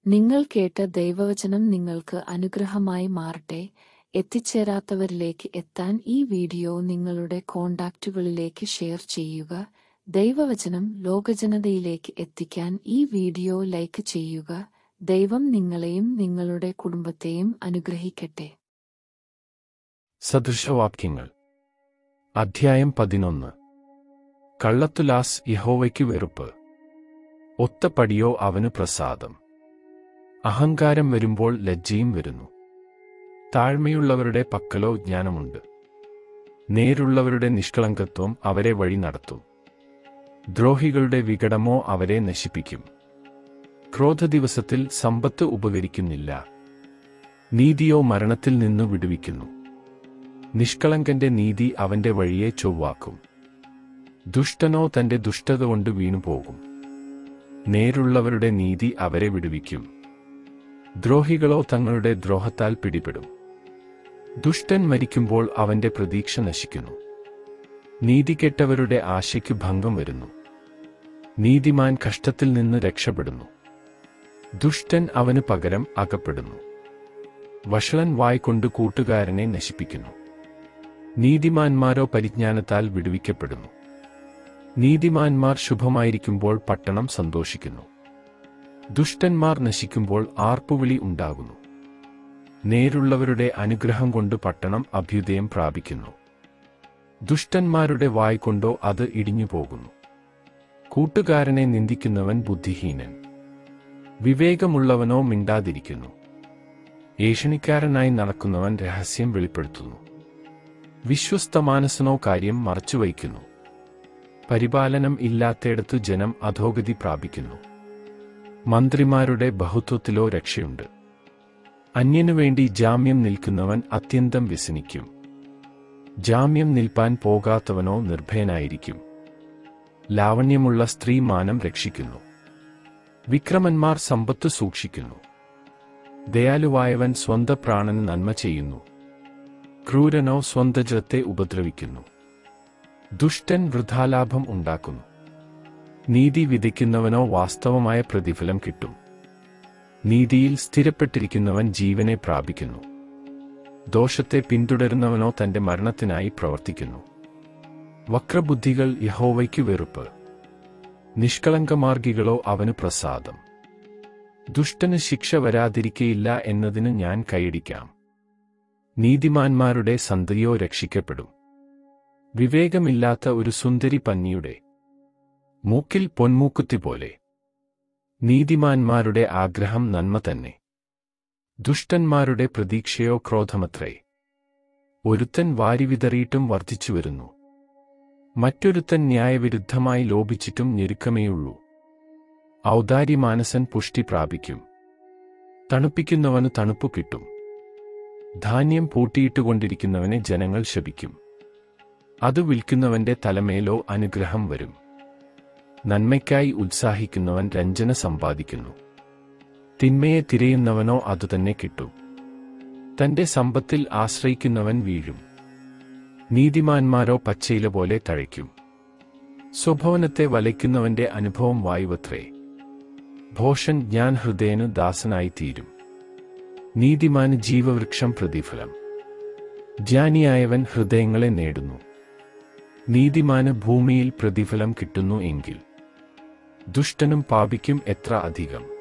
നിങ്ങൾ കേട്ട ദൈവവചനം നിങ്ങൾക്ക് അനുഗ്രഹമായി മാറട്ടെ. എത്തിച്ചേരാത്തവരിലേക്ക് എത്താൻ ഈ വീഡിയോ നിങ്ങളുടെ കോണ്ടാക്റ്റുകളിലേക്ക് ഷെയർ ചെയ്യുക. ദൈവവചനം ലോകജനതയിലേക്ക് എത്തിക്കാൻ ഈ വീഡിയോ ലൈക്ക് ചെയ്യുക. ദൈവം നിങ്ങളെയും നിങ്ങളുടെ കുടുംബത്തെയും അനുഗ്രഹിക്കട്ടെ. സദൃശവാക്യങ്ങൾ അധ്യായം 11. കള്ളത്തുലാസ് യഹോവയ്ക്കു വെറുപ്പ്, ഒത്തപടിയോ അവനു പ്രസാദം. അഹങ്കാരം വരുമ്പോൾ ലജ്ജയും വരുന്നു. താഴ്മയുള്ളവരുടെ പക്കലോ ജ്ഞാനമുണ്ട്. നേരുള്ളവരുടെ നിഷ്കളങ്കത്വം അവരെ വഴി നടത്തും. ദ്രോഹികളുടെ വികടമോ അവരെ നശിപ്പിക്കും. ക്രോധദിവസത്തിൽ സമ്പത്ത് ഉപകരിക്കുന്നില്ല. നീതിയോ മരണത്തിൽ നിന്നു വിടുവിക്കുന്നു. നിഷ്കളങ്കന്റെ നീതി അവന്റെ വഴിയെ ചൊവ്വാക്കും. ദുഷ്ടനോ തന്റെ ദുഷ്ടത കൊണ്ട് വീണുപോകും. നേരുള്ളവരുടെ നീതി അവരെ വിടുവിക്കും. ദ്രോഹികളോ തങ്ങളുടെ ദ്രോഹത്താൽ പിടിപെടും. ദുഷ്ടൻ മരിക്കുമ്പോൾ അവന്റെ പ്രതീക്ഷ നശിക്കുന്നു. നീതികെട്ടവരുടെ ആശയ്ക്ക് ഭംഗം വരുന്നു. നീതിമാൻ കഷ്ടത്തിൽ നിന്ന് രക്ഷപ്പെടുന്നു. ദുഷ്ടൻ അവന് പകരം അകപ്പെടുന്നു. വഷളൻ വായ്കൊണ്ട് കൂട്ടുകാരനെ നശിപ്പിക്കുന്നു. നീതിമാന്മാരോ പരിജ്ഞാനത്താൽ വിടുവിക്കപ്പെടുന്നു. നീതിമാന്മാർ ശുഭമായിരിക്കുമ്പോൾ പട്ടണം സന്തോഷിക്കുന്നു. ദുഷ്ടന്മാർ നശിക്കുമ്പോൾ ആർപ്പുവിളി ഉണ്ടാകുന്നു. നേരുള്ളവരുടെ അനുഗ്രഹം കൊണ്ട് പട്ടണം അഭ്യുദയം പ്രാപിക്കുന്നു. ദുഷ്ടന്മാരുടെ വായ്കൊണ്ടോ അത് ഇടിഞ്ഞുപോകുന്നു. കൂട്ടുകാരനെ നിന്ദിക്കുന്നവൻ ബുദ്ധിഹീനൻ. വിവേകമുള്ളവനോ മിണ്ടാതിരിക്കുന്നു. ഏഷണിക്കാരനായി നടക്കുന്നവൻ രഹസ്യം വെളിപ്പെടുത്തുന്നു. വിശ്വസ്തമാനസനോ കാര്യം മറച്ചുവയ്ക്കുന്നു. പരിപാലനം ഇല്ലാത്തയിടത്തു ജനം അധോഗതി പ്രാപിക്കുന്നു. മന്ത്രിമാരുടെ ബഹുത്വത്തിലോ രക്ഷയുണ്ട്. അന്യനുവേണ്ടി ജാമ്യം നിൽക്കുന്നവൻ അത്യന്തം വ്യസനിക്കും. ജാമ്യം നിൽപ്പാൻ പോകാത്തവനോ നിർഭയനായിരിക്കും. ലാവണ്യമുള്ള സ്ത്രീ മാനം രക്ഷിക്കുന്നു. വിക്രമന്മാർ സമ്പത്ത് സൂക്ഷിക്കുന്നു. ദയാലുവായവൻ സ്വന്ത പ്രാണന് നന്മ ചെയ്യുന്നു. ക്രൂരനോ സ്വന്തജത്തെ ഉപദ്രവിക്കുന്നു. ദുഷ്ടൻ വൃഥാലാഭം ഉണ്ടാക്കുന്നു. നീതി വിധിക്കുന്നവനോ വാസ്തവമായ പ്രതിഫലം കിട്ടും. നീതിയിൽ സ്ഥിരപ്പെട്ടിരിക്കുന്നവൻ ജീവനെ പ്രാപിക്കുന്നു. ദോഷത്തെ പിന്തുടരുന്നവനോ തന്റെ മരണത്തിനായി പ്രവർത്തിക്കുന്നു. വക്രബുദ്ധികൾ യഹോവയ്ക്കു വെറുപ്പ്. നിഷ്കളങ്കമാർഗികളോ അവനു പ്രസാദം. ദുഷ്ടന് ശിക്ഷ വരാതിരിക്കയില്ല എന്നതിന് ഞാൻ കൈയടിക്കാം. നീതിമാന്മാരുടെ സന്തതിയോ രക്ഷിക്കപ്പെടും. വിവേകമില്ലാത്ത ഒരു സുന്ദരി പന്നിയുടെ മൂക്കിൽ പൊന്മൂക്കുത്തി പോലെ. നീതിമാന്മാരുടെ ആഗ്രഹം നന്മ തന്നെ. ദുഷ്ടന്മാരുടെ പ്രതീക്ഷയോ ക്രോധമത്രേ. ഒരുത്തൻ വാരിവിതറിയിട്ടും വർദ്ധിച്ചുവരുന്നു. മറ്റൊരുത്തൻ ന്യായവിരുദ്ധമായി ലോപിച്ചിട്ടും ഞെരുക്കമേയുള്ളൂ. ഔദാര്യമാനസൻ പുഷ്ടി പ്രാപിക്കും. തണുപ്പിക്കുന്നവന് തണുപ്പു കിട്ടും. ധാന്യം പൂട്ടിയിട്ടുകൊണ്ടിരിക്കുന്നവനെ ജനങ്ങൾ ശപിക്കും. അത് വിൽക്കുന്നവന്റെ തലമേലോ അനുഗ്രഹം വരും. നന്മയ്ക്കായി ഉത്സാഹിക്കുന്നവൻ രഞ്ജന സമ്പാദിക്കുന്നു. തിന്മയെ തിരയുന്നവനോ അതുതന്നെ കിട്ടും. തന്റെ സമ്പത്തിൽ ആശ്രയിക്കുന്നവൻ വീഴും. നീതിമാന്മാരോ പച്ചയില പോലെ തഴയ്ക്കും. സ്വഭവനത്തെ വലയ്ക്കുന്നവന്റെ അനുഭവം വായുവത്രേ. ഭോഷൻ ജ്ഞാനഹൃദയനു ദാസനായിത്തീരും. നീതിമാന് ജീവവൃക്ഷം പ്രതിഫലം. ജ്ഞാനിയായവൻ ഹൃദയങ്ങളെ നേടുന്നു. നീതിമാന് ഭൂമിയിൽ പ്രതിഫലം കിട്ടുന്നു എങ്കിൽ ദുഷ്ടനും പാപിക്കും എത്ര അധികം.